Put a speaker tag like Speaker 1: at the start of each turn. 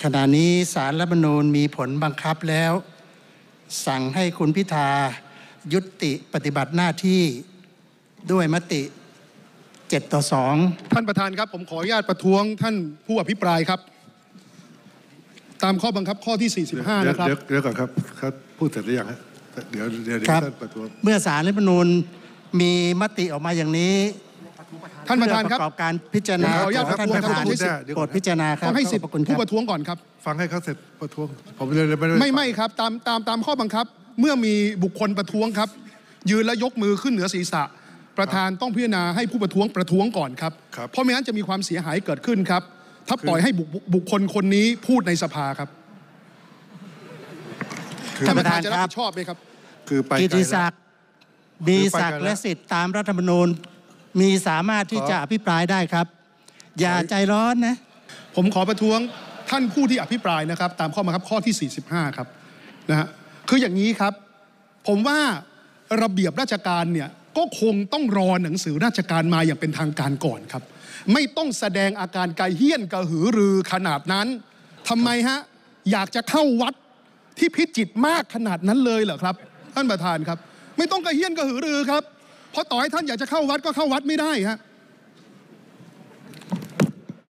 Speaker 1: ขณะนี้ศาลรัฐธรรมนูญมีผลบังคับแล้วสั่งให้คุณพิธายุติปฏิบัติหน้าที่ด้วยมติ7-2
Speaker 2: ท่านประธานครับผมขออนุญาตประท้วงท่านผู้อภิปรายครับตามข้อบังคับข้อที่45นะครับ
Speaker 3: เดี๋ยวก่อนครับเขาพูดเสร็จหรือยังฮะเดี๋ยวท่านประท้วง
Speaker 1: เมื่อศาลรัฐธรรมนูญมีมติออกมาอย่างนี้
Speaker 2: ท่านประธานครับ
Speaker 1: ประกอบการพิจารณา
Speaker 2: ขออนุญาตประท้วงครับ
Speaker 1: โปรดพิจารณาครับ
Speaker 2: ต้องให้สิทธิ์ผู้ประท้วงก่อนครับ
Speaker 3: ฟังให้เขาเสร็จประท้วงผมเลย
Speaker 2: ไม่ครับตามข้อบังคับเมื่อมีบุคคลประท้วงครับยืนและยกมือขึ้นเหนือศีรษะประธานต้องพิจารณาให้ผู้ประท้วงประท้วงก่อนครับเพราะไม่งั้นจะมีความเสียหายเกิดขึ้นครับถ้าปล่อยให้บุคคลคนนี้พูดในสภาครับท่านประธานจะรับผิดชอบไหมครับ
Speaker 3: คือไป
Speaker 1: กิติศักดิ์มีศักดิ์และสิทธิ์ตามรัฐธรรมนูญมีสามารถที่จะอภิปรายได้ครับอย่าใจร้อนนะ
Speaker 2: ผมขอประท้วงท่านผู้ที่อภิปรายนะครับตามข้อบังคับข้อที่45ครับนะฮะคืออย่างนี้ครับผมว่าระเบียบราชการเนี่ยก็คงต้องรอหนังสือราชการมาอย่างเป็นทางการก่อนครับไม่ต้องแสดงอาการกระเฮี้ยนกระหือรือขนาดนั้นทำไมฮะอยากจะเข้าวัดที่พิจิตรมากขนาดนั้นเลยเหรอครับท่านประธานครับไม่ต้องกระเฮี้ยนกระหือรือครับเพราะต่อให้ท่านอยากจะเข้าวัดก็เข้าวัดไม่ได้ฮะ